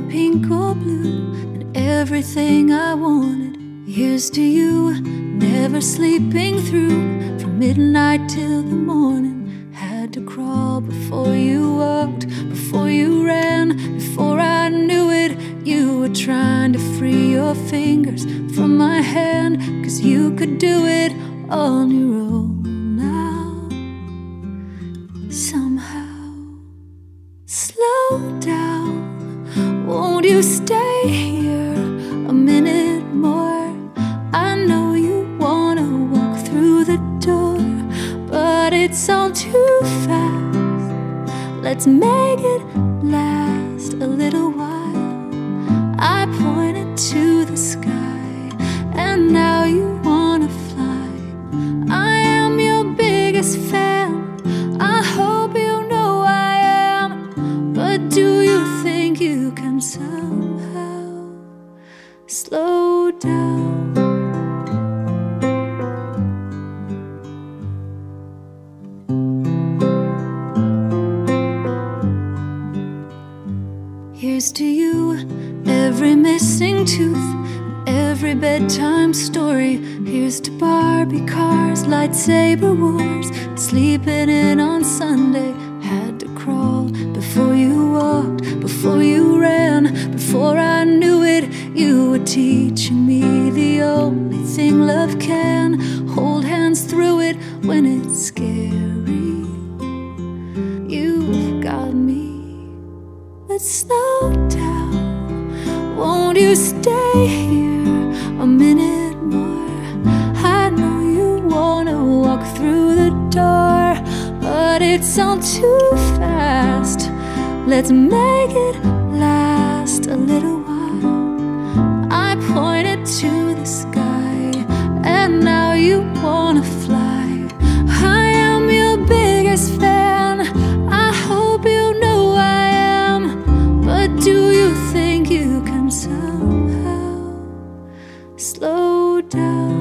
were pink or blue, and everything I wanted. Here's to you, never sleeping through, from midnight till the morning. Had to crawl before you walked, before you ran, before I knew it. You were trying to free your fingers from my hand, 'cause you could do it on your own now. Somehow, slow down, won't you stay here a minute more? I know you wanna walk through the door, but it's all too fast. Let's make it last a little while. I pointed to the sky, and now you wanna fly. I am your biggest fan, I hope you know I am. But do you think you can somehow slow down? Here's to you, every missing tooth, every bedtime story. Here's to Barbie cars, lightsaber wars, sleeping in on Sunday. Had to crawl before you walked, before you ran, before I knew it. You were teaching me the only thing love can. Hold hands through it when it's scary. You've got me. Let's slow down, won't you stay here a minute more? I know you wanna walk through the door, but it's all too fast. Let's make it last a little while. I pointed to the sky, and now you wanna fly. I am your biggest fan, I hope you know I am. But do you think you can somehow slow down?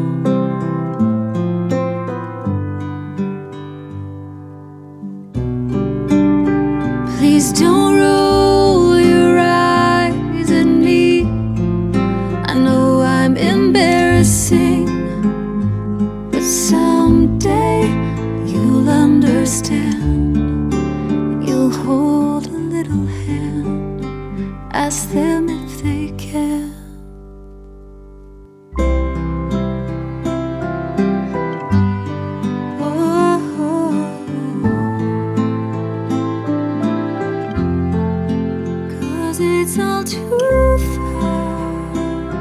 Please don't roll your eyes at me. I know I'm embarrassing, but someday you'll understand. You'll hold a little hand, ask them if they can. It's all too fast.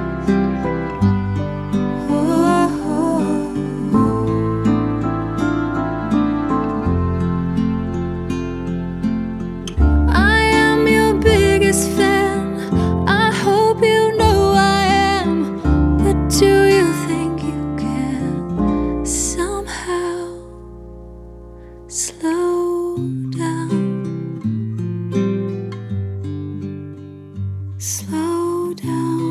I am your biggest fan, I hope you know I am. But do you think you can somehow slow down? Slow down.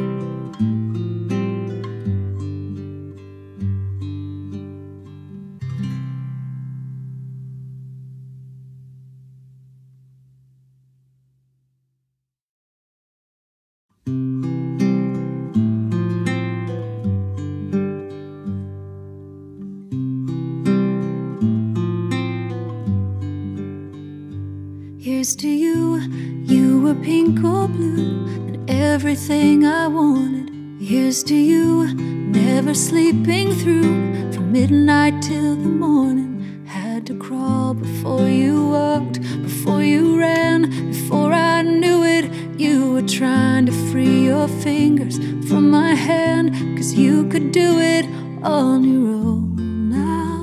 Here's to you, you were pink or blue, and everything I wanted. Here's to you, never sleeping through, from midnight till the morning. Had to crawl before you walked, before you ran, before I knew it. You were trying to free your fingers from my hand, 'cause you could do it on your own now.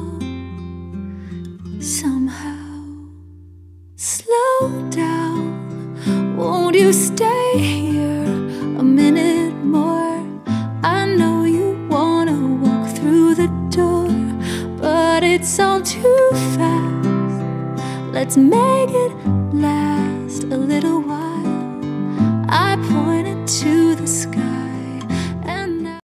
Somehow, slow down, won't you stay here a minute more? I know you wanna walk through the door, but it's all too fast. Let's make it